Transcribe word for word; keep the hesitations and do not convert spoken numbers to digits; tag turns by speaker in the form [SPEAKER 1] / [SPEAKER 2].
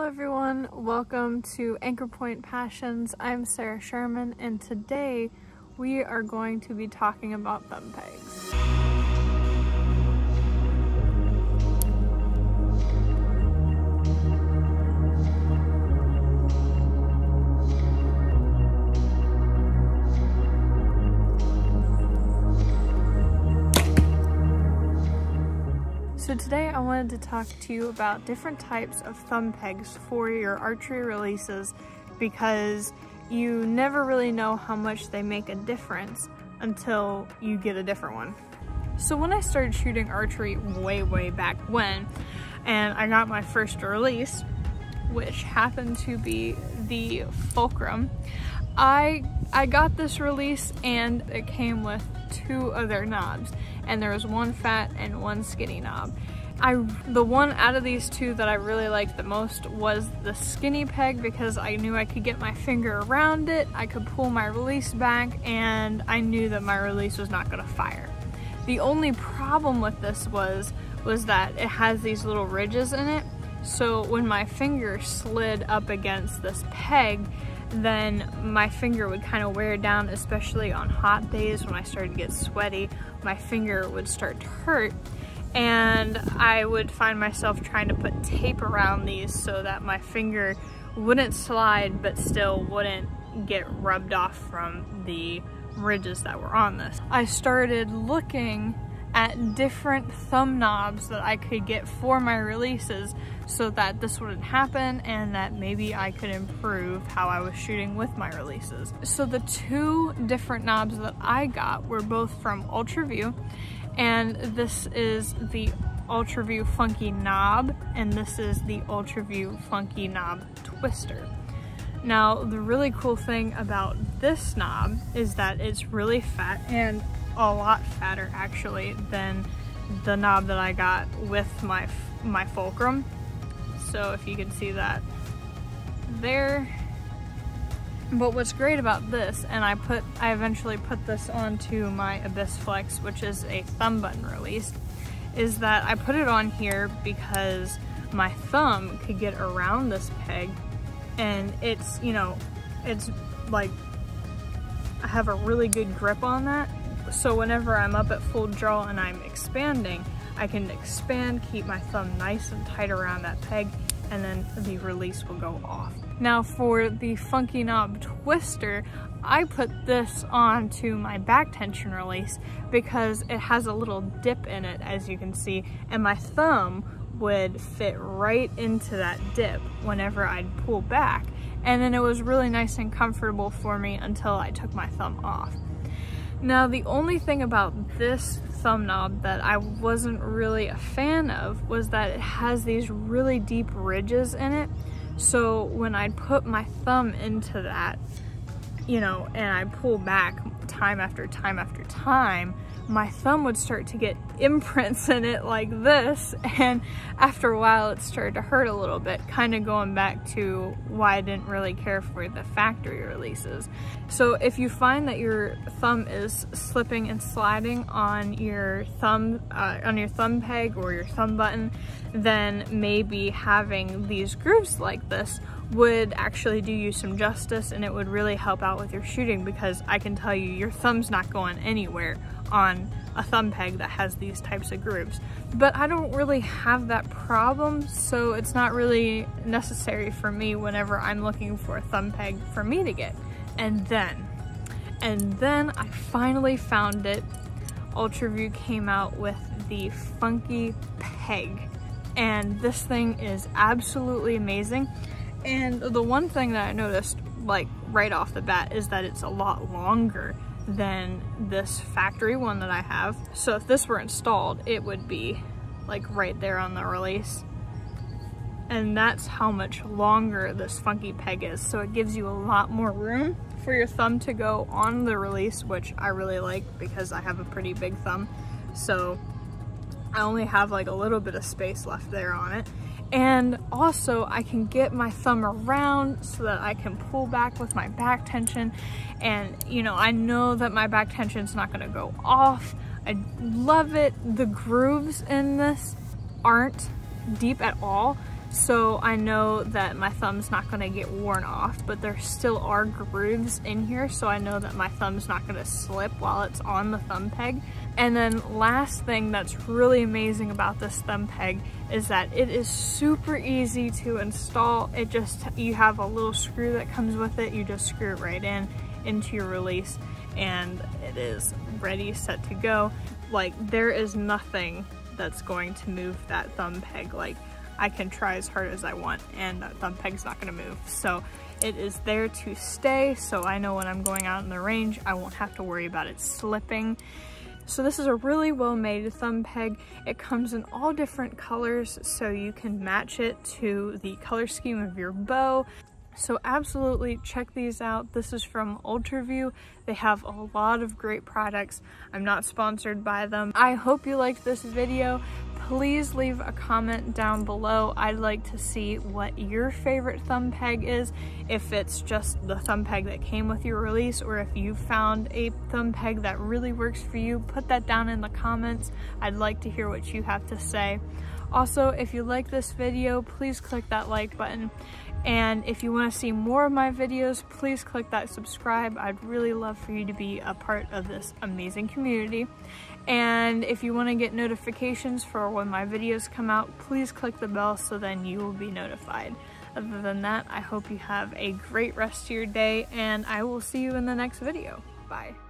[SPEAKER 1] Hello everyone, welcome to Anchor Point Passions. I'm Sarah Sherman and today we are going to be talking about thumb pegs. So today I wanted to talk to you about different types of thumb pegs for your archery releases because you never really know how much they make a difference until you get a different one. So when I started shooting archery way, way back when, and I got my first release, which happened to be the Fulcrum, I, I got this release and it came with two other knobs, and there was one fat and one skinny knob. I, the one out of these two that I really liked the most was the skinny peg because I knew I could get my finger around it, I could pull my release back, and I knew that my release was not gonna fire. The only problem with this was, was that it has these little ridges in it, so when my finger slid up against this peg, then my finger would kind of wear down, especially on hot days when I started to get sweaty. My finger would start to hurt, and I would find myself trying to put tape around these so that my finger wouldn't slide but still wouldn't get rubbed off from the ridges that were on this. I started looking at different thumb knobs that I could get for my releases so that this wouldn't happen and that maybe I could improve how I was shooting with my releases. So the two different knobs that I got were both from UltraView, and this is the UltraView Funky Knob and this is the UltraView Funky Knob Twister. Now the really cool thing about this knob is that it's really fat, and a lot fatter actually than the knob that I got with my my Fulcrum. So if you can see that there. But what's great about this, and I put I eventually put this onto my Abyss Flex, which is a thumb button release, is that I put it on here because my thumb could get around this peg, and it's, you know, it's like I have a really good grip on that. So whenever I'm up at full draw and I'm expanding, I can expand, keep my thumb nice and tight around that peg, and then the release will go off. Now for the Funky Knob Twister, I put this onto my back tension release because it has a little dip in it, as you can see, and my thumb would fit right into that dip whenever I'd pull back. And then it was really nice and comfortable for me until I took my thumb off. Now the only thing about this thumb knob that I wasn't really a fan of was that it has these really deep ridges in it. So when I'd put my thumb into that, you know, and I pull back time after time after time, my thumb would start to get imprints in it like this, and after a while it started to hurt a little bit, kind of going back to why I didn't really care for the factory releases. So if you find that your thumb is slipping and sliding on your thumb uh, on your thumb peg or your thumb button, then maybe having these grooves like this would actually do you some justice, and it would really help out with your shooting, because I can tell you your thumb's not going anywhere on a thumb peg that has these types of grooves. But I don't really have that problem, so it's not really necessary for me whenever I'm looking for a thumb peg for me to get. And then, and then I finally found it. UltraView came out with the Funky Peg, and this thing is absolutely amazing. And the one thing that I noticed, like right off the bat, is that it's a lot longer than this factory one that I have. So if this were installed, it would be like right there on the release. And that's how much longer this Funky Peg is. So it gives you a lot more room for your thumb to go on the release, which I really like because I have a pretty big thumb. So I only have like a little bit of space left there on it. And also I can get my thumb around so that I can pull back with my back tension. And you know, I know that my back tension is not gonna go off. I love it. The grooves in this aren't deep at all. so I know that my thumb's not gonna get worn off, but there still are grooves in here, so I know that my thumb's not gonna slip while it's on the thumb peg. And then last thing that's really amazing about this thumb peg is that it is super easy to install. It just, you have a little screw that comes with it, you just screw it right in into your release and it is ready, set to go. Like, there is nothing that's going to move that thumb peg. Like, I can try as hard as I want and that thumb peg's not gonna move. So it is there to stay, so I know when I'm going out in the range, I won't have to worry about it slipping. So this is a really well made thumb peg. It comes in all different colors, so you can match it to the color scheme of your bow. So absolutely check these out. This is from Ultraview. They have a lot of great products. I'm not sponsored by them. I hope you liked this video. Please leave a comment down below. I'd like to see what your favorite thumb peg is. If it's just the thumb peg that came with your release, or if you found a thumb peg that really works for you, put that down in the comments. I'd like to hear what you have to say. Also, if you like this video, please click that like button. And if you want to see more of my videos, please click that subscribe. I'd really love for you to be a part of this amazing community. And if you want to get notifications for when my videos come out, please click the bell so then you will be notified. Other than that, I hope you have a great rest of your day and I will see you in the next video. Bye.